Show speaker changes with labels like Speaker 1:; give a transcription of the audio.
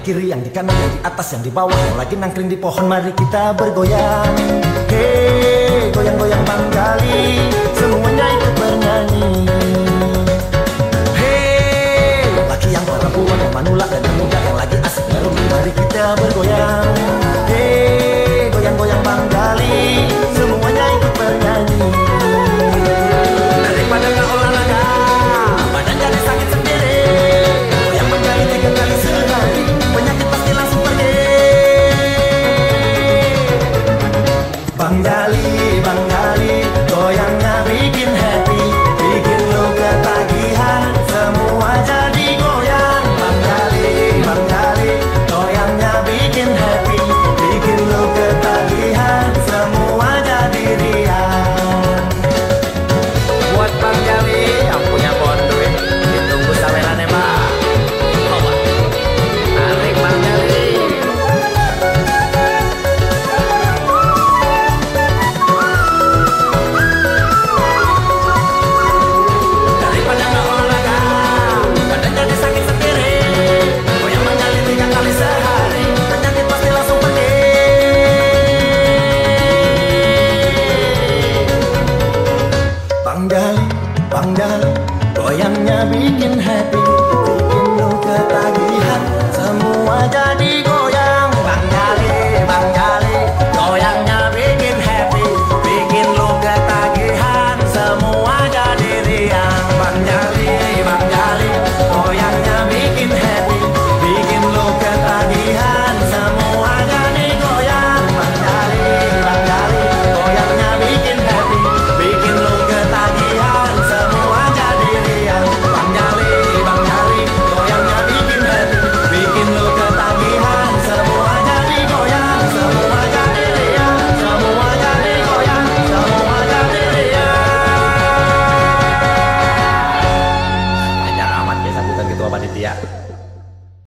Speaker 1: kiri, yang di kanan, yang di atas, yang di bawah, yang lagi nangkring di pohon. Mari kita bergoyang. Hei, goyang-goyang Bangkali, semuanya ikut bernyanyi. Hei, laki yang perempuan, yang manula dan yang muda, yang lagi asik baru, mari kita bergoyang.